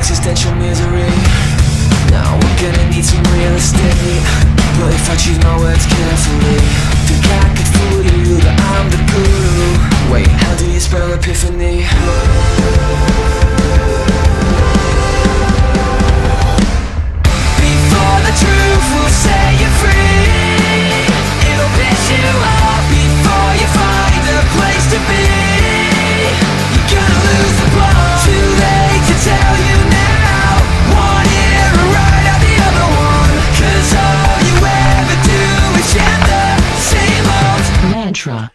existential misery. Now we're gonna need some real estate, but if I choose my words carefully, think I could fool you that I'm the guru. Wait, how do you spell epiphany? Before the truth will set you free, it'll piss you off before you find a place to be. You're gonna lose the plot, too late to tell you now. One ear right out the other one, 'cause all you ever do is chant the same old mantra.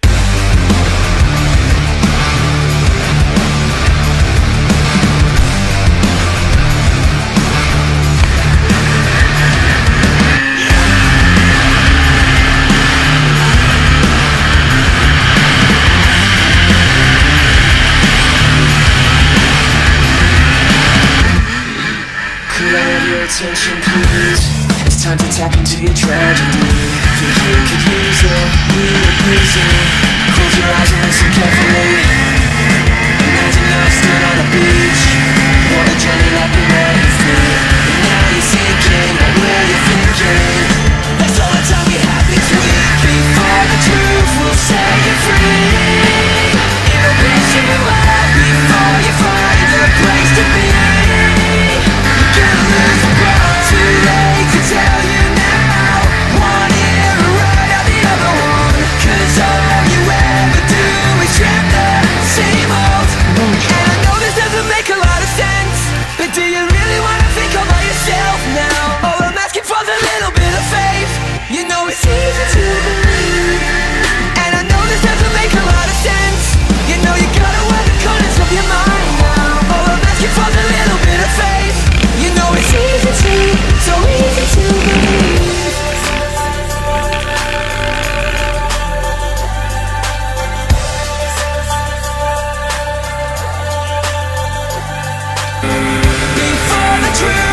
Attention please, it's time to tap into your tragedy. Think you could use it, need a reason. Close your eyes and listen carefully. Imagine you're stood on a beach, what a journey like we met your feet. And now you're sinking, what were you thinking? That's all the time we have this week. Before the truth will set you free, it'll piss you out before you find a place to be. Too late to tell you now. One ear right out the other one, 'cause all you ever do is chant the same old mantra. And I know this doesn't make a lot of sense, but do you really wanna think all by yourself now? All I'm asking for's a little bit of faith. You know it's easy to believe. And I know this doesn't make a lot of sense. You know you gotta wear the corners of your mind now. All I'm asking for's a little bit of faith. You know it's easy to, so easy to believe. Before the truth